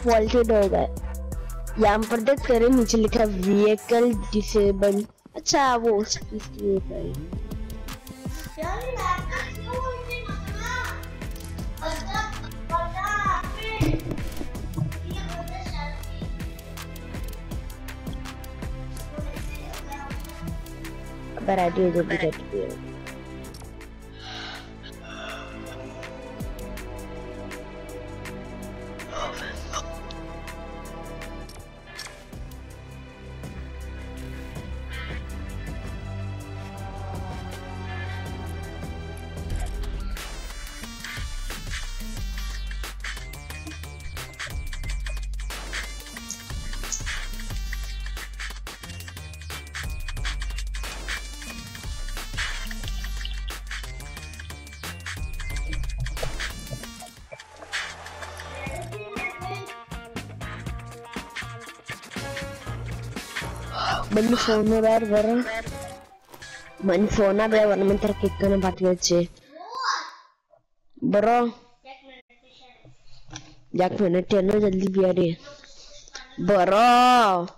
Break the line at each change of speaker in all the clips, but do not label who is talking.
Faulted हो गए। यहाँ पर देख तेरे नीचे लिखा व्हीकल डिसेबल। अच्छा वो इसलिए रेडी हो जाए। Beli phone bayar bareng. Main phone bayar warna mentar kikana pati aja. Bro. Jak minute ya jaldi biar deh. Bro.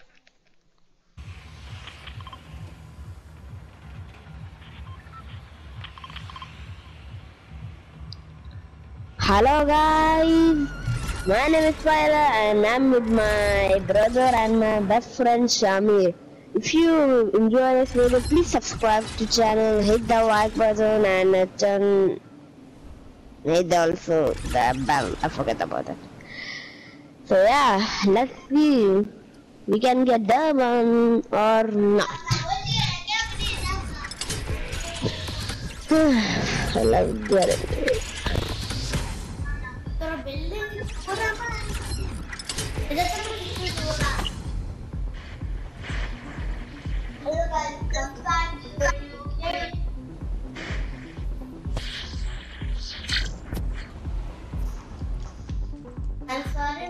Hello guys. My name is Tyler and I'm with my brother and my best friend Shamir. If you enjoy this video, please subscribe to the channel, hit the like button and hit also the bell. I forget about that. So yeah, let's see. We can get that one or not. Let's get it.
I'm sorry,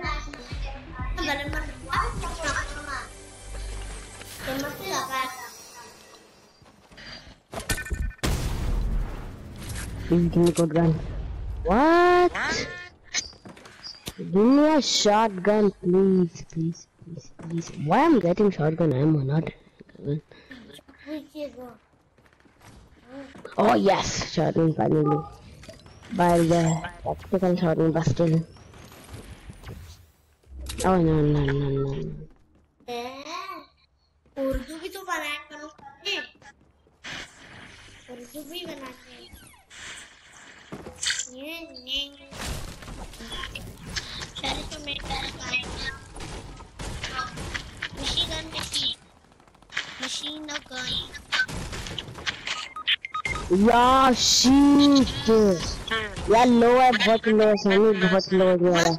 Give me a good gun. What? Give me a shotgun, please, please, please, please. Why am I getting shotgun ammo, not gun? Oh yes, shotgun finally. By the tactical shotgun busted. Oh no no no no.
Urdu भी तो बनाया करो ने उर्दू भी बनाते हैं ये सारे तो मेरे पास आएगा machine gun
यार shit यार लो है बहुत लो सामने बहुत लो हो गया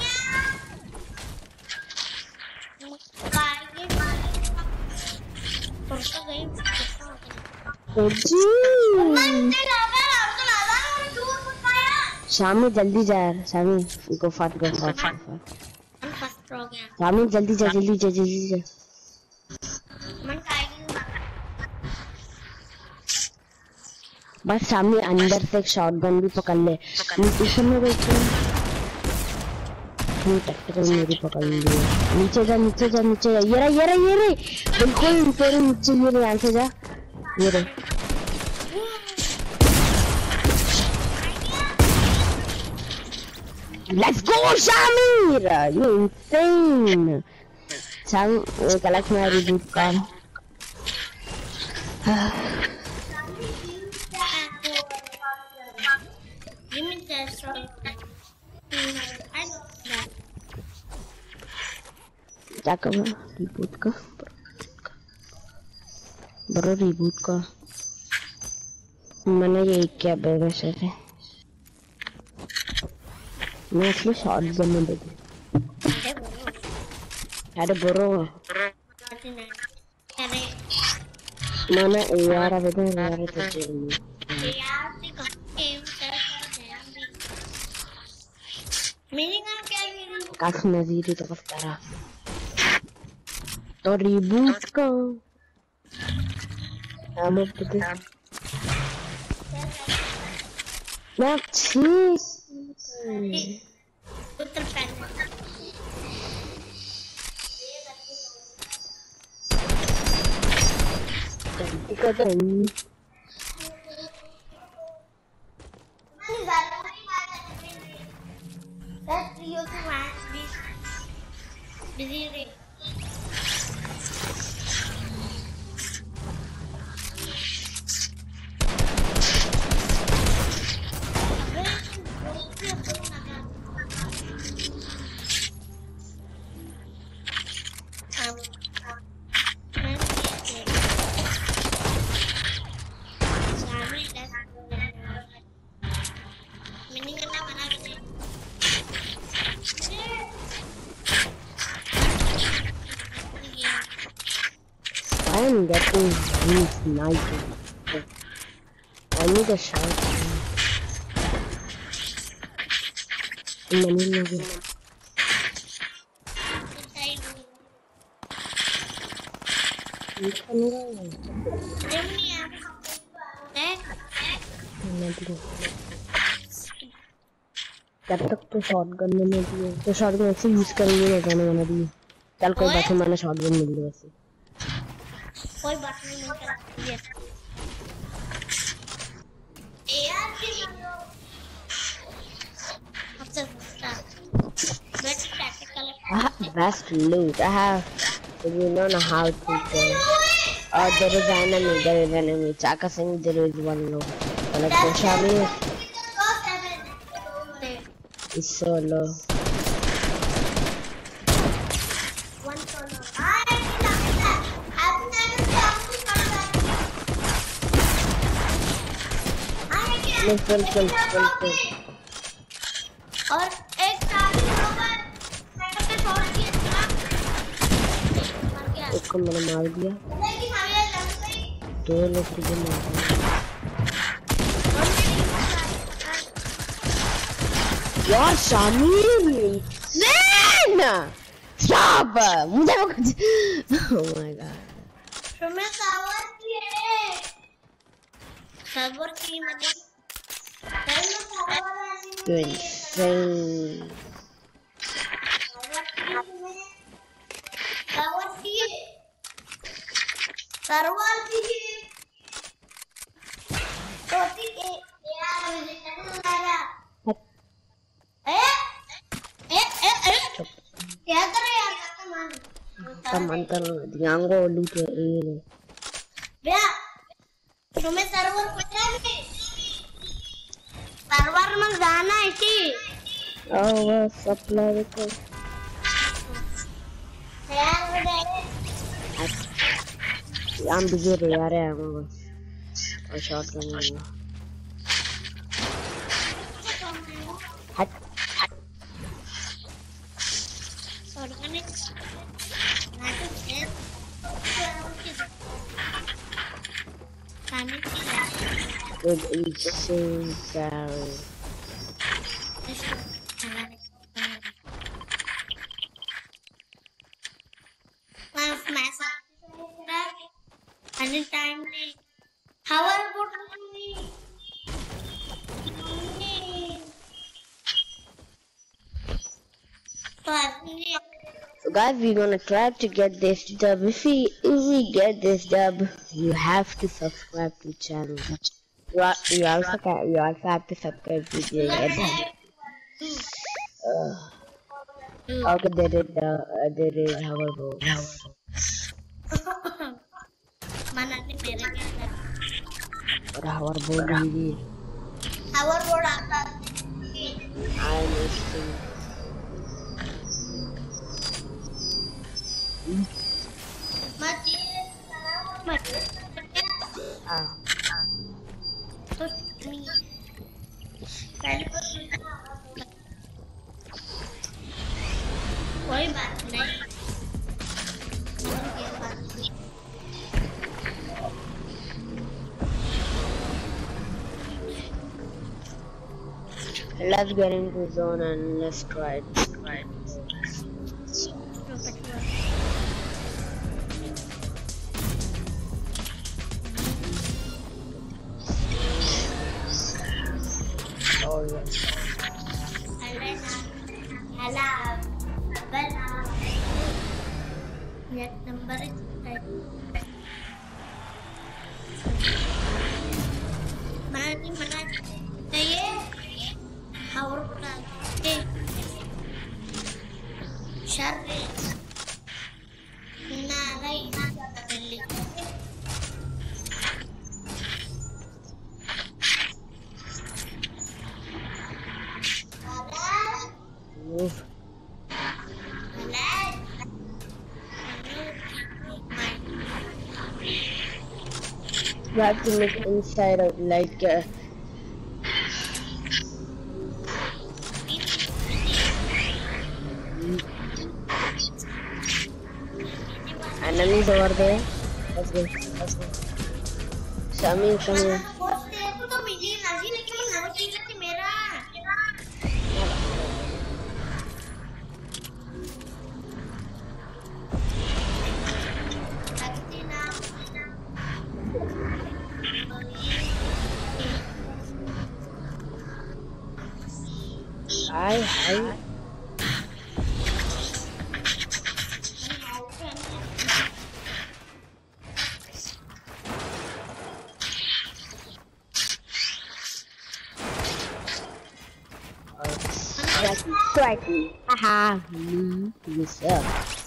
शामी जल्दी जा यार शामी गो फाट शामी जल्दी जा बस सामने अंदर से एक शॉटगन भी पकड़ ले नीचे में बैठे टक्कर मेरी पकड़ ली नीचे जा ये रे बिल्कुल तेरे नीचे ये रे यहाँ से जा ये रे Let's go, Shamir! You insane! Shamir, collect my reboot card.
Give me that shot. I know that.
क्या करना? Reboot का? बरो reboot का. मैंने ये क्या बेगा से मैं इसलिए शॉटगन में देती अरे ब्रो मैंने यार अबे तो यार काफी नज़दीक तो बस करा तो रिबूट को हम पता ना ठीक Cutting.
That's you to match this busy ring.
I'm getting these snipers. I need a shot. Many levels. जब तक तो शॉटगन में नहीं दिए तो शॉटगन ऐसे यूज करेंगे ना जाने वाला भी चल कोई बात नहीं मैंने शॉटगन मिल गया वैसे
कोई बात नहीं मैं कराती है यार की लो अब से best tactical
best loot I have you don't know how to go oh there is enemy Chaka Singh there is one low like the Shabby is so low
one solo
full
और एक साथी होगा centre पे shot किया मार गया
एक को मैंने मार दिया
लेकिन हमें लग गई
दो लोग तुझे मार दिया यार शामिर man stop मुझे oh my god
तुम्हें सर्वर की मैंने
you're insane
क्या कर रहे यार
Mantan Diango loot area.
भैया तुम्हें सर्वर पता है सर्वर में जाना है कि
Oh supply को
यार बड़े
I'm busy यार I'm और शॉट करना हट Good insane Gary.
Anytime how are
So guys, we're gonna try to get this dub. If we get this dub, you have to subscribe to the channel. You also have to subscribe to the okay, there is hoverboard. और hoverboard भी
hoverboard आता
I missing.
कोई बात नहीं
Let's get into the zone and let's try it. Oh yeah.
Net number is شر نارين اللي
Move. You have to make inside out like enemies over there. Let's go. Let's go. Samir, come here.
देखो तो मिली नजी लेकिन नवा चीज थी मेरा
Hi. Strike me. Haha. Yourself.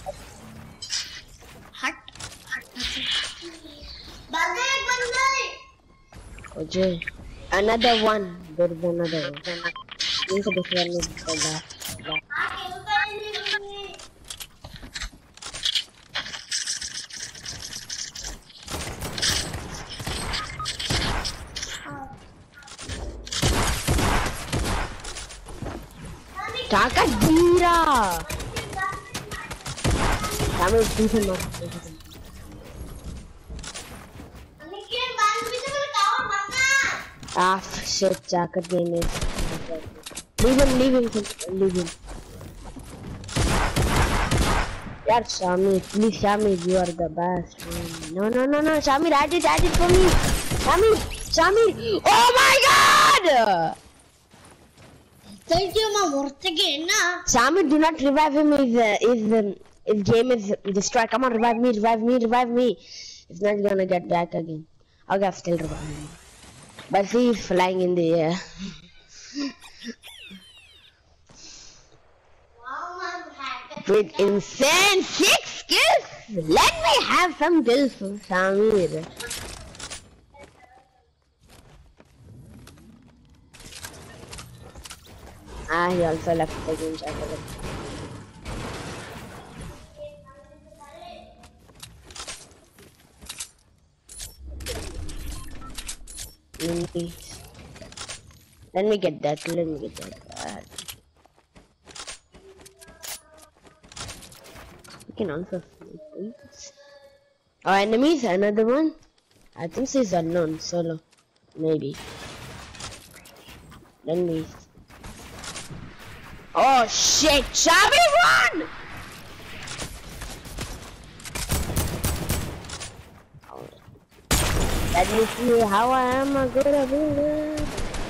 हट बंदे
Okay. Another one. There is another one. This one is the last. Taka Dira! Damn it, decent one. Ah, shit, Jacket game is. Leave him. Yeah, Shami, please, Shami, you are the best. No, Shami, add it for me. Shami, oh my god!
Thank you, ma. Worth again, na.
Shami, do not revive him if game is destroyed. Come on, revive me. It's not gonna get back again. Okay, I'll still revive him. But see, he's flying in the air. With insane 6 kills? Let me have some kills from Samir. Ah, he also left the game chat. Let me get that. We can also see. Oh, enemies, another one. I think she's unknown, solo. Maybe. Let me. Oh shit! Shami, run! Let me see how I am a good builder.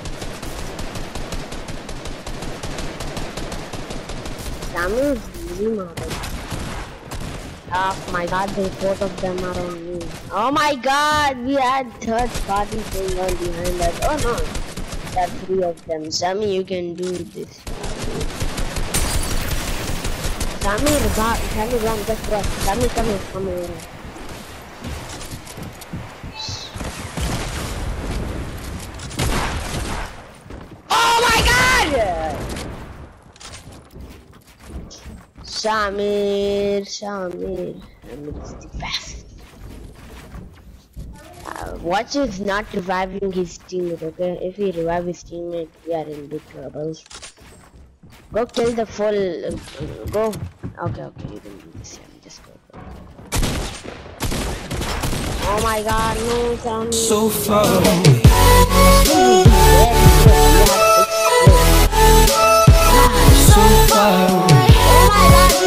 Shami is really mad. Oh my god, both of them are on me. Oh my god, we had third party going on behind us. Oh no, there are 3 of them. Shami, you can do this. Shami, run, just rush. Shami, come here. Oh my god! Shamir, I'm the best. Watch is not reviving his teammate, okay? If he revives his teammate, we are in big trouble. Go kill the full. Go. Okay, you can do this. Just go. Oh my god, no, Shamir.
So far away. So far away.
Oh my god.